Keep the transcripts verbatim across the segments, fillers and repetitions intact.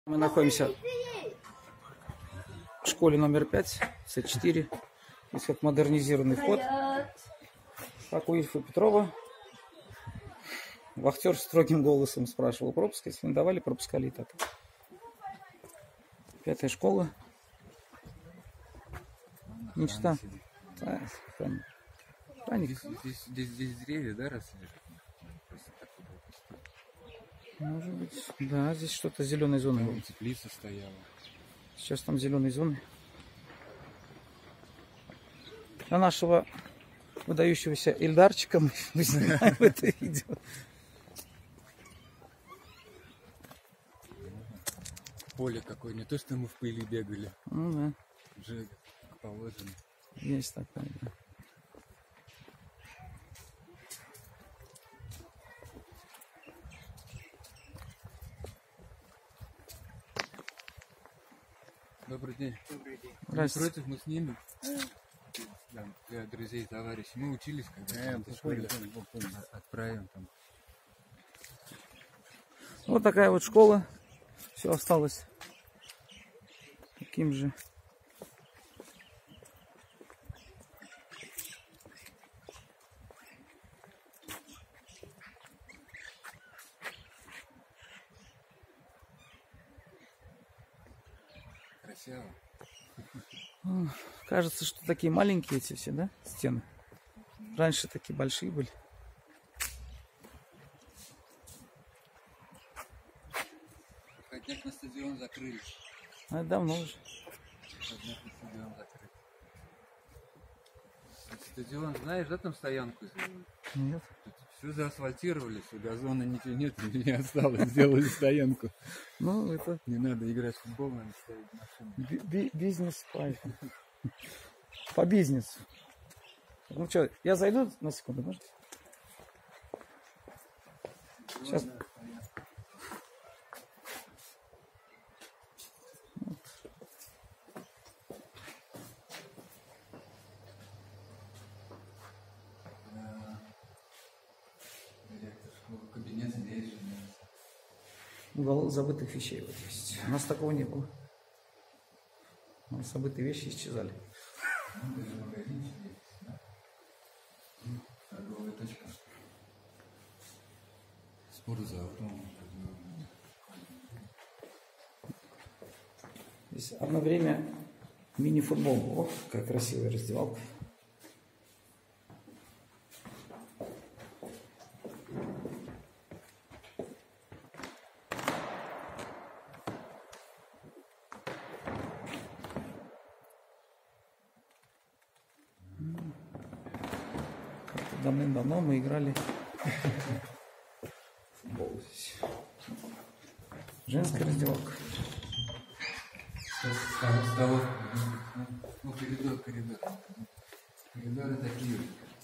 Мы находимся в школе номер пять, С четыре. Здесь как модернизированный вход. Как у Ильфа Петрова. Вахтер строгим голосом спрашивал пропуск. Если не давали, пропускали и так. Пятая школа. Мечта. Да, здесь, здесь, здесь, здесь деревья, да, росли? Может быть, да, здесь что-то зеленой зоны. Там теплица стояла. Сейчас там зеленые зоны. А нашего выдающегося Ильдарчика мы знаем в это видео. Поле какое, не то, что мы в пыли бегали. Ну да. Уже положено. Есть такое, да. Добрый день. Добрый день. Не против, мы снимем. Да, для друзей, товарищей. Мы учились, когда э, в школе. Отправим там. Вот такая вот школа. Все осталось таким же. Красиво. Кажется, что такие маленькие эти все, да, стены. Раньше такие большие были. Хотят на стадион закрыли. А это давно уже. Хотят на стадион закрыть. Стадион, знаешь, да, там стоянку сделали? Нет. Все заасфальтировали, все, газона ничего нет, не осталось, сделали стоянку. Ну, это... Не надо играть в футбол, надо ставить машину. Бизнес по... по бизнесу. Ну что, я зайду на секунду, может? Сейчас. Кабинет здесь же. Угол забытых вещей вот есть. У нас такого не было. У нас забытые вещи исчезали. Торговая точка. Спортзал. Здесь одно время мини-футбол был. Ох, какая красивая раздевалка. Давным-давно мы играли в футбол здесь. Женская раздевалка. Столовка. Ну, коридор, коридор. Коридоры такие.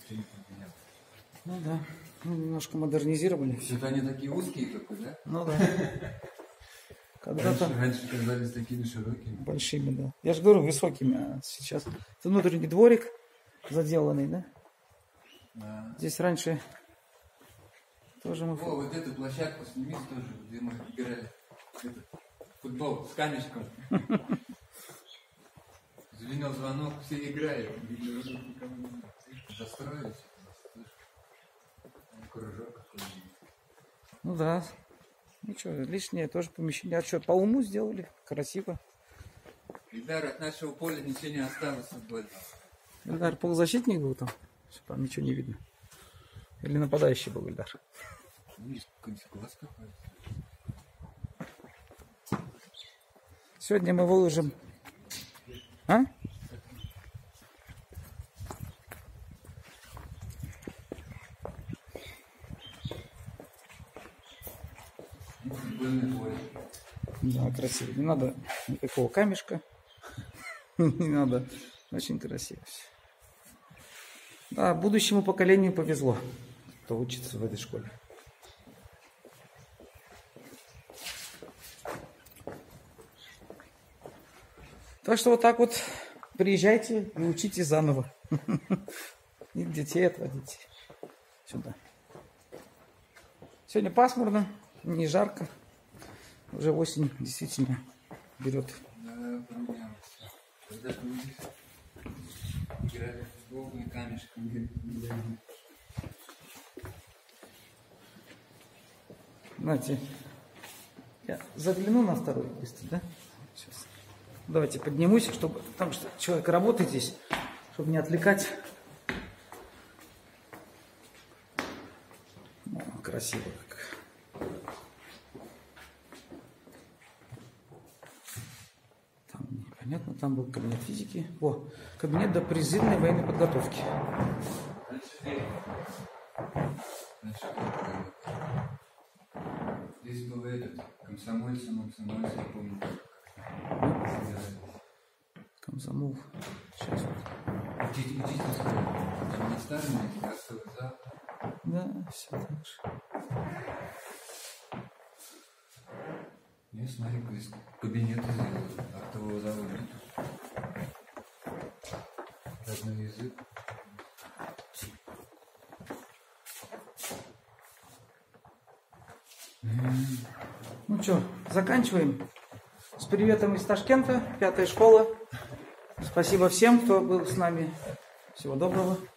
Ну да. Ну, немножко модернизировали. Это они такие узкие только, да? Ну да. Когда-то раньше, раньше казались такими широкими. Большими, да. Я же говорю, высокими, а сейчас. Это внутренний дворик заделанный, да? Да. Здесь раньше тоже мы... О, вот эту площадку сними тоже, где мы играли. Это, футбол с камешком. Звенел звонок, все играют. Застроились. Кружок какой-нибудь. Ну да. Ну что, лишнее тоже помещение. А что, по уму сделали? Красиво. Ильдар, от нашего поля ничего не осталось футбольного. Ильдар полузащитник был там? Там ничего не видно. Или нападающий был Ильдар? Ну, есть какой-нибудь глаз какой-то. Сегодня мы выложим... А? Футбольный поле. Да, красиво. Не надо никакого камешка. Не надо. Очень красиво все. Да, будущему поколению повезло, кто учится в этой школе. Так что вот так вот приезжайте и учите заново. И детей отводите сюда. Сегодня пасмурно, не жарко. уже осень действительно берет. Да, поменялось. Когда люди играли в футбол и камешком гуляли. Знаете, я загляну на второй быстро, да? Сейчас. Давайте поднимусь, чтобы, потому что человек работает здесь, чтобы не отвлекать. О, красиво как. Там непонятно, там был кабинет физики. О, кабинет до призывной военной подготовки. Здесь был этот, комсомольцы, комсомольцы, я помню. Комсомол. Сейчас вот. Учитель, учительская. Там не старый, не красивый зал. Да, все так же. Я смотрю, из кабинета сделали, актового зала нет. Родной язык. Ну что, заканчиваем. С приветом из Ташкента, пятая школа. Спасибо всем, кто был с нами. Всего доброго.